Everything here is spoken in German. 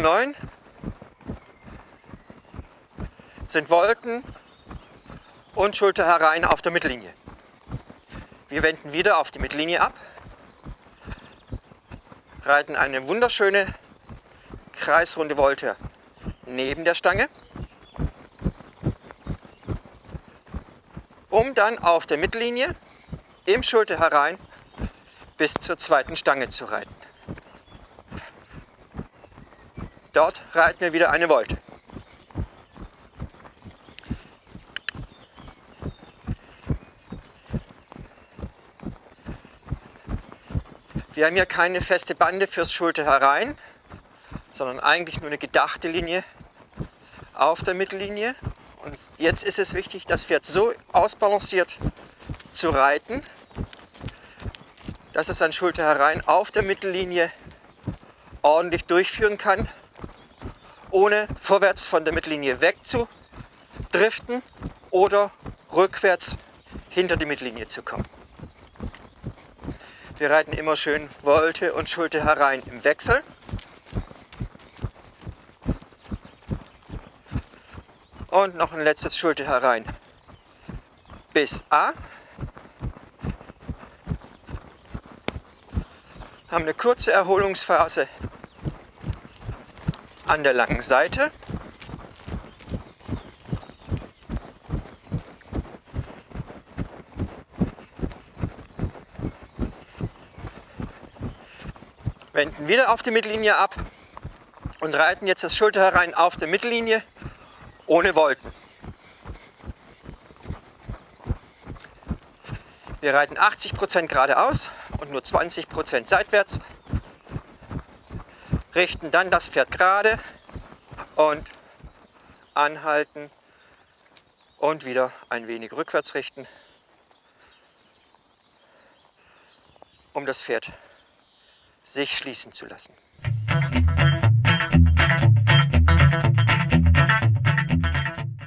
9 sind Volten und Schulter herein auf der Mittellinie. Wir wenden wieder auf die Mittellinie ab, reiten eine wunderschöne kreisrunde Volte neben der Stange, um dann auf der Mittellinie im Schulter herein bis zur zweiten Stange zu reiten. Dort reiten wir wieder eine Volte. Wir haben hier keine feste Bande fürs Schulter herein, sondern eigentlich nur eine gedachte Linie auf der Mittellinie. Und jetzt ist es wichtig, das Pferd so ausbalanciert zu reiten, dass es sein Schulter herein auf der Mittellinie ordentlich durchführen kann, ohne vorwärts von der Mittellinie wegzudriften oder rückwärts hinter die Mittellinie zu kommen. Wir reiten immer schön Volte und Schulter herein im Wechsel. Und noch ein letztes Schulter herein bis A. Haben eine kurze Erholungsphase an der langen Seite. Wenden wieder auf die Mittellinie ab und reiten jetzt das Schulter herein auf der Mittellinie ohne Volten. Wir reiten 80% geradeaus und nur 20% seitwärts, richten dann das Pferd gerade und anhalten und wieder ein wenig rückwärts richten, um das Pferd sich schließen zu lassen.